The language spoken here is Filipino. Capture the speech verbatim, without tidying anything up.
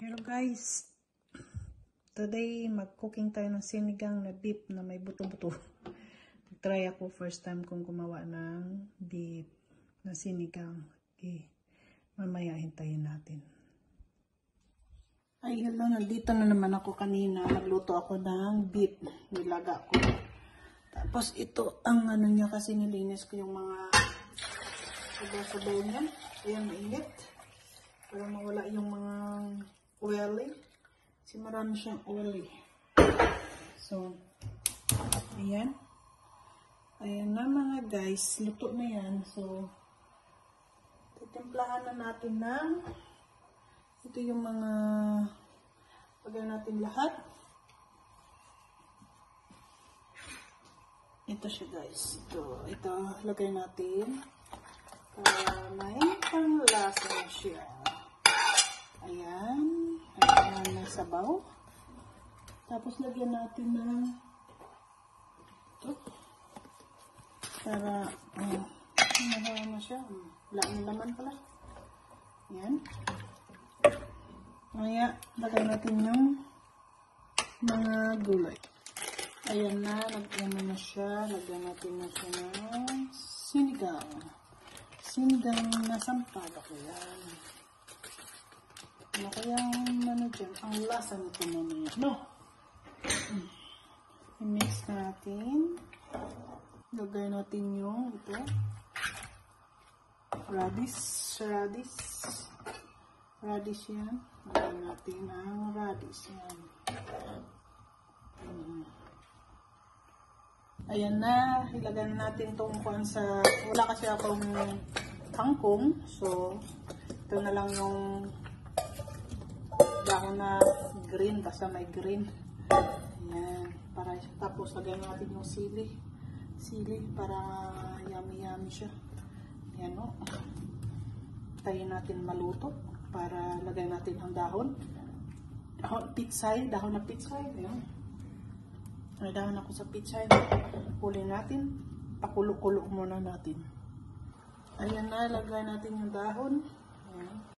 Hello guys, today mag-cooking tayo ng sinigang na beef na may buto-buto. Try ako first time kong gumawa ng beef na sinigang. Okay, mamaya hintayin natin. Ay hello, nandito na naman ako kanina. Nagluto ako ng beef, nilaga ko. Tapos ito ang ano niya kasi nilinis ko yung mga sabaw-sabaw niya. Ayan, mainit. Para mawala yung mga oily. Kasi marami siyang oily. So, ayan. Ayan na mga guys. Luto na yan. So, titimplahan na natin ng ito yung mga lagay natin lahat. Ito siya guys. Ito, ito lagay natin. Para may panglasa na siya. Ayan. Ayan na sabaw. Tapos lagyan natin ng ito. Para uh, mahawa na siya. Wala na naman pala. Ayan. Kaya lagay natin yung mga gulay. Ayan na. Lagyan na na siya. Lagyan natin na siya ng sinigang. Sinigang na sampalok. Ayan. Ano kayang ano dyan? Ang lasa nito mamaya. No! I-mix natin. Lagay natin yung ito. Radish. Radish. Radish yan. Lagay natin ang radish. Yan. Ayan na. Ilagay natin itong kuwan sa... Wala kasi akong kangkong. So, ito na lang yung dahon na green, basta may green. Ayan, para tapos lagyan natin yung sili. Sili para yummy-yummy siya. Ayan o. Tayin natin maluto para lagyan natin ang dahon. Dahon pitsay, dahon na pitsay. Ayan. May dahon ako sa pitsay. Huli natin. Pakulo-kulo muna natin. Ayan na, lagay natin yung dahon. Ayan.